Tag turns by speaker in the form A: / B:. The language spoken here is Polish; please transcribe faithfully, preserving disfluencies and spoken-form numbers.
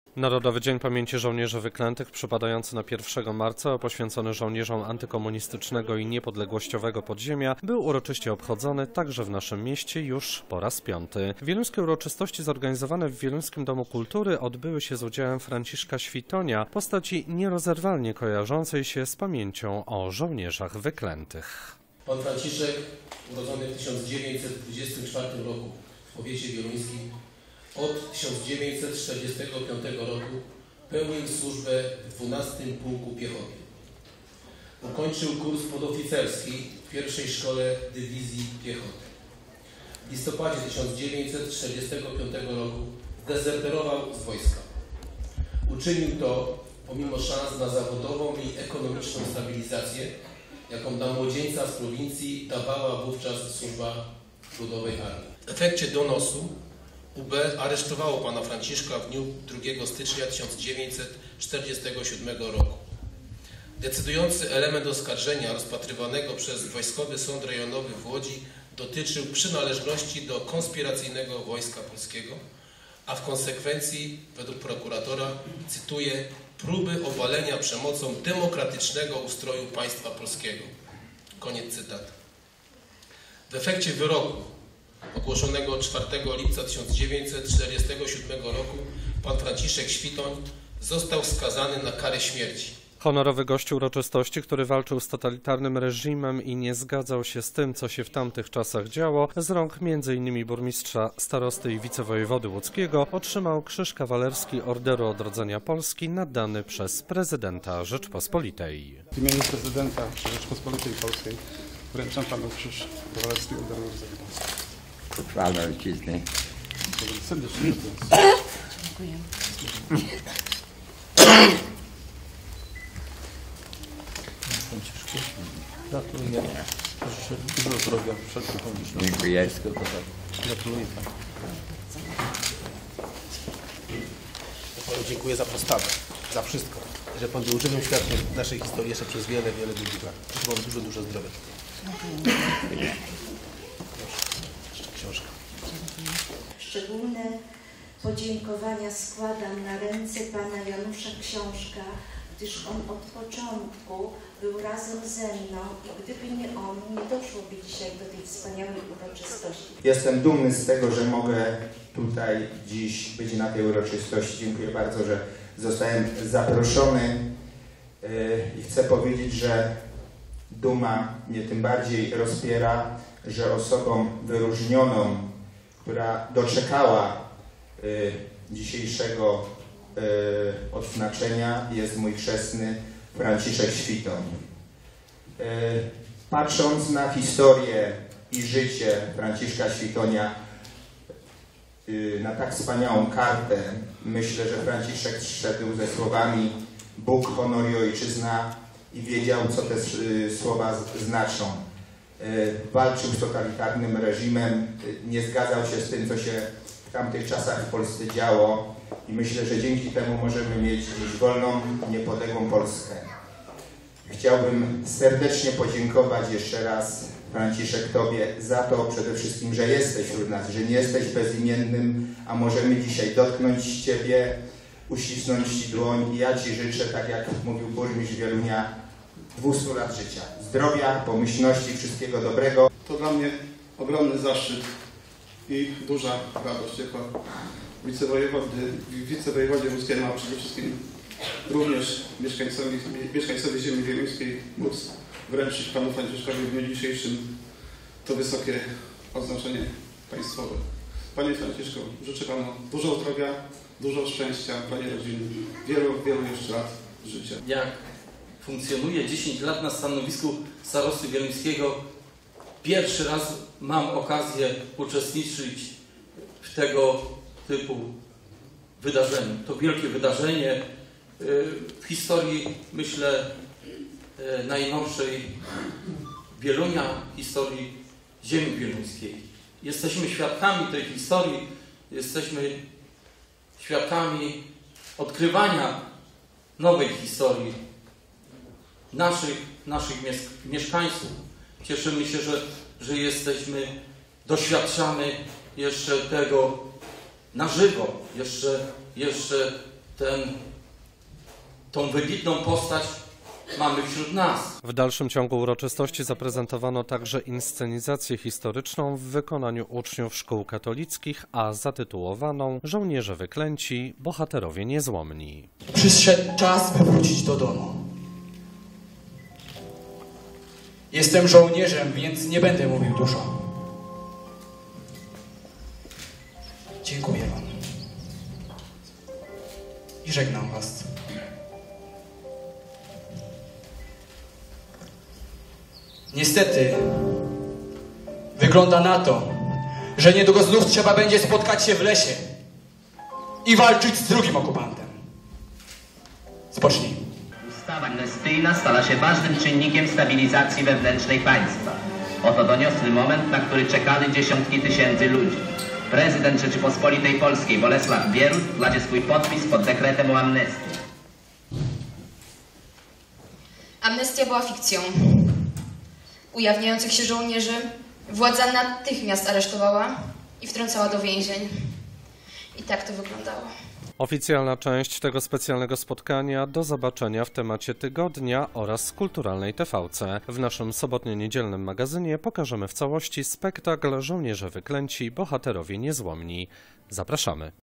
A: Narodowy Dzień Pamięci Żołnierzy Wyklętych przypadający na pierwszego marca, poświęcony żołnierzom antykomunistycznego i niepodległościowego podziemia, był uroczyście obchodzony także w naszym mieście już po raz piąty. Wieluńskie uroczystości zorganizowane w Wieluńskim Domu Kultury odbyły się z udziałem Franciszka Świtonia, postaci nierozerwalnie kojarzącej się z pamięcią o żołnierzach wyklętych.
B: Pan Franciszek, urodzony w tysiąc dziewięćset dwudziestym czwartym roku w powiecie wieluńskim, od tysiąc dziewięćset czterdziestego piątego roku pełnił służbę w dwunastym Pułku Piechoty. Ukończył kurs podoficerski w pierwszej Szkole Dywizji Piechoty. W listopadzie tysiąc dziewięćset czterdziestego piątego roku zdezerterował z wojska. Uczynił to pomimo szans na zawodową i ekonomiczną stabilizację, jaką dla młodzieńca z prowincji dawała wówczas służba w Ludowej Armii. W efekcie donosu U B aresztowało pana Franciszka w dniu drugiego stycznia tysiąc dziewięćset czterdziestego siódmego roku. Decydujący element oskarżenia rozpatrywanego przez Wojskowy Sąd Rejonowy w Łodzi dotyczył przynależności do konspiracyjnego Wojska Polskiego, a w konsekwencji, według prokuratora, cytuję, próby obalenia przemocą demokratycznego ustroju państwa polskiego. Koniec cytatu. W efekcie wyroku ogłoszonego czwartego lipca tysiąc dziewięćset czterdziestego siódmego roku pan Franciszek Świtoń został skazany na karę śmierci.
A: Honorowy gość uroczystości, który walczył z totalitarnym reżimem i nie zgadzał się z tym, co się w tamtych czasach działo, z rąk między innymi burmistrza, starosty i wicewojewody łódzkiego, otrzymał Krzyż Kawalerski Orderu Odrodzenia Polski nadany przez prezydenta Rzeczpospolitej.
C: W imieniu prezydenta Rzeczpospolitej Polskiej wręczam panu Krzyż Kawalerski Orderu Odrodzenia Polski.
D: Chwała ojczyzny.
C: Serdecznie
E: Dziękuję.
F: Gratuluję. Życzę dużo zdrowia, wszelkich pomyślności.
D: Dziękuję.
F: Gratuluję panu.
B: Panu dziękuję za postawę, za wszystko. Że pan był żywym świadkiem naszej historii jeszcze przez wiele, wiele długich lat. Życzę panu dużo, dużo zdrowia.
E: Dziękuję.
B: Jeszcze książka.
E: Szczególne podziękowania składam na ręce pana Janusza Książka, gdyż on od początku był razem ze mną i gdyby nie on, nie doszłoby dzisiaj do tej wspaniałej uroczystości.
G: Jestem dumny z tego, że mogę tutaj dziś być na tej uroczystości. Dziękuję bardzo, że zostałem zaproszony i chcę powiedzieć, że duma mnie tym bardziej rozpiera, że osobą wyróżnioną, która doczekała dzisiejszego odznaczenia, jest mój chrzestny Franciszek Świtoń. Patrząc na historię i życie Franciszka Świtonia, na tak wspaniałą kartę, myślę, że Franciszek szedł ze słowami Bóg, honor i ojczyzna i wiedział, co te słowa znaczą. Walczył z totalitarnym reżimem, nie zgadzał się z tym, co się w tamtych czasach w Polsce działo i myślę, że dzięki temu możemy mieć dziś wolną, niepodległą Polskę. Chciałbym serdecznie podziękować jeszcze raz, Franciszek, Tobie za to przede wszystkim, że jesteś wśród nas, że nie jesteś bezimiennym, a możemy dzisiaj dotknąć Ciebie, uścisnąć Ci dłoń i ja Ci życzę, tak jak mówił burmistrz Wielunia, dwustu lat życia, zdrowia, pomyślności, wszystkiego dobrego.
C: To dla mnie ogromny zaszczyt i duża radość jako wicewojewody, wicewojewodzie łódzkiemu, a przede wszystkim również mieszkańcowi, mieszkańcowi ziemi wieluńskiej móc wręczyć panu Franciszkowi w dniu dzisiejszym to wysokie odznaczenie państwowe. Panie Franciszku, życzę panu dużo zdrowia, dużo szczęścia, panie rodziny, wielu, wielu jeszcze lat życia.
F: Jak funkcjonuję dziesięć lat na stanowisku starosty wieluńskiego, pierwszy raz mam okazję uczestniczyć w tego typu wydarzeniu. To wielkie wydarzenie w historii, myślę, najnowszej Wielunia, historii ziemi wieluńskiej. Jesteśmy świadkami tej historii, jesteśmy świadkami odkrywania nowej historii naszych, naszych mieszkańców. Cieszymy się, że, że jesteśmy, doświadczamy jeszcze tego na żywo, jeszcze, jeszcze
H: ten, tą wybitną postać mamy wśród nas.
A: W dalszym ciągu uroczystości zaprezentowano także inscenizację historyczną w wykonaniu uczniów szkół katolickich, a zatytułowaną Żołnierze wyklęci, bohaterowie niezłomni.
I: Przyszedł czas, by wrócić do domu. Jestem żołnierzem, więc nie będę mówił dużo. Dziękuję wam. I żegnam was. Niestety, wygląda na to, że niedługo znów trzeba będzie spotkać się w lesie i walczyć z drugim okupantem. Spocznij.
J: Ustawa amnestyjna stała się ważnym czynnikiem stabilizacji wewnętrznej państwa. Oto doniosły moment, na który czekali dziesiątki tysięcy ludzi. Prezydent Rzeczypospolitej Polskiej Bolesław Bierut kładzie swój podpis pod dekretem o amnestii.
K: Amnestia była fikcją. Ujawniających się żołnierzy władza natychmiast aresztowała i wtrącała do więzień. I tak to wyglądało.
A: Oficjalna część tego specjalnego spotkania do zobaczenia w temacie tygodnia oraz kulturalnej T V C. W naszym sobotnio-niedzielnym magazynie pokażemy w całości spektakl Żołnierze wyklęci, bohaterowie niezłomni. Zapraszamy.